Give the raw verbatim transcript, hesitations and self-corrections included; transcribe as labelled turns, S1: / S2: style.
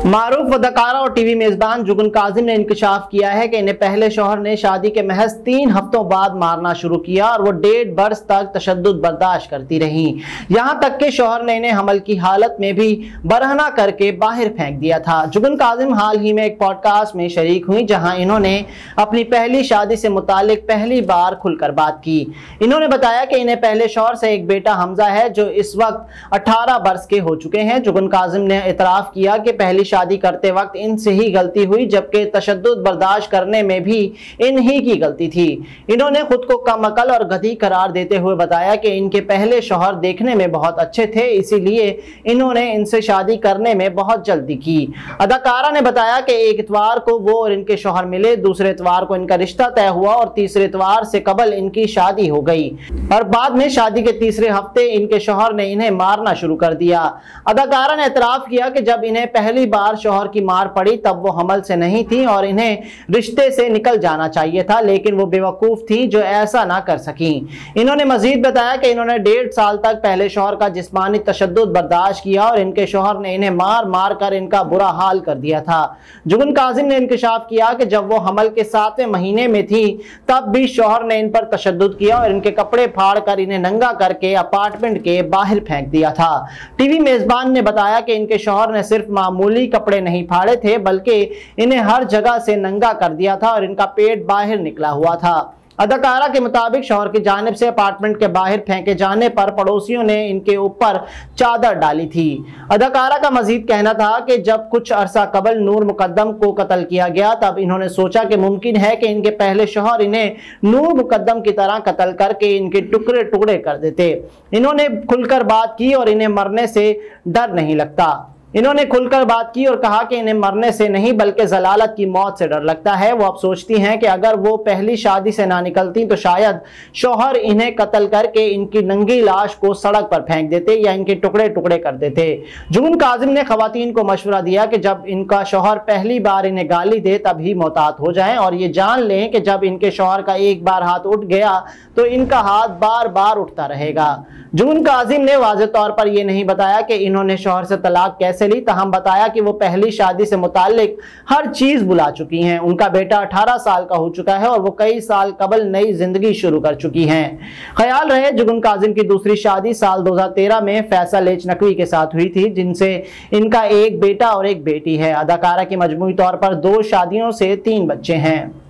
S1: मारूफ अदाकारा और टीवी मेजबान जुगन काजिम ने इंकशाफ किया है कि इन्हें पहले शौहर ने शादी के महज तीन हफ्तों बाद मारना शुरू किया और वो डेढ़ बरस तक तशद्दुद बर्दाश्त करती रहीं। यहां तक कि शौहर ने इन्हें हमल की हालत में भी बरहना करके बाहर फेंक दिया था। जुगन काजिम हाल ही में एक पॉडकास्ट में शरीक हुई जहां इन्होंने अपनी पहली शादी से मुतालिक पहली बार खुलकर बात की। इन्होंने बताया कि इन्हें पहले शौहर से एक बेटा हमजा है जो इस वक्त अठारह बरस के हो चुके हैं। जुगन काजिम ने इतराफ किया कि पहली शादी करते वक्त इनसे ही गलती हुई, जबकि तशद्दुद बर्दाश्त करने में भी इन्हीं की गलती थी। इन्होंने खुद को कम अकल और गधी करार देते हुए बताया कि इनके पहले शौहर देखने में बहुत अच्छे थे, इसीलिए इन्होंने इनसे शादी करने में बहुत जल्दी की। अदाकारा ने बताया कि एक इतवार को वो और इनके शौहर मिले, दूसरे इतवार को इनका रिश्ता तय हुआ और तीसरे इतवार से कबल इनकी शादी हो गई और बाद में शादी के तीसरे हफ्ते इनके शौहर ने इन्हें मारना शुरू कर दिया। अदाकारा ने इतराफ किया कि जब इन्हें पहली बार शौहर की मार पड़ी तब वो हमल से नहीं थी और इन्हें रिश्ते से निकल जाना चाहिए था, लेकिन वो बेवकूफ थी जो ऐसा ना कर सकी। इन्होंने मजीद बताया कि इन्होंने डेढ़ साल तक पहले शौहर का जिस्मानी तशद्दुद बर्दाश्त किया और इनके शौहर ने इन्हें मार मार कर इनका बुरा हाल कर दिया था। जुगन काजिम ने इंकशाफ किया कि जब वो हमल के सातवें महीने में थी तब भी शौहर ने इन पर तशद्दुद किया और इनके कपड़े फाड़ कर इन्हें नंगा करके अपार्टमेंट के बाहर फेंक दिया था। टीवी मेजबान ने बताया कि इनके शौहर ने सिर्फ मामूली कपड़े नहीं फाड़े थे बल्कि इन्हें हर जगह से नंगा कर दिया था और इनका पेट बाहर निकला हुआ था। अदाकारा के मुताबिक शौहर की जानिब से अपार्टमेंट के बाहर फेंके जाने पर पड़ोसियों ने इनके ऊपर चादर डाली थी। अदाकारा का मजीद कहना था कि जब कुछ अरसा कबल नूर मुकद्दम को कत्ल किया गया तब इन्होंने सोचा कि मुमकिन है कि इनके पहले शौहर इन्हें नूर मुकद्दम की तरह कत्ल करके इनके टुकड़े टुकड़े कर देते। इन्होंने खुलकर बात की और इन्हें मरने से डर नहीं लगता। इन्होंने खुलकर बात की और कहा कि इन्हें मरने से नहीं बल्कि जलालत की मौत से डर लगता है। वो अब सोचती हैं कि अगर वो पहली शादी से ना निकलती तो शायद शौहर इन्हें कत्ल करके इनकी नंगी लाश को सड़क पर फेंक देते या इनके टुकड़े टुकड़े कर देते। जुगन काजिम ने खवातीन को मशवरा दिया कि जब इनका शौहर पहली बार इन्हें गाली दे तभी मोहतात हो जाएं और ये जान लें कि जब इनके शौहर का एक बार हाथ उठ गया तो इनका हाथ बार बार उठता रहेगा। जुगन काजिम ने वाज़ेह तौर पर यह नहीं बताया कि इन्होंने शौहर से तलाक कैसे ली, तहम बताया कि वो पहली शादी से मुताल्लिक हर चीज बुला चुकी हैं। उनका बेटा अठारह साल का हो चुका है और वो कई साल कबल नई जिंदगी शुरू कर चुकी हैं। ख्याल रहे जुगन काजिम की दूसरी शादी साल दो हजार तेरह में फैसल एच नकवी के साथ हुई थी, जिनसे इनका एक बेटा और एक बेटी है। अदाकारा की मजमूई तौर पर दो शादियों से तीन बच्चे हैं।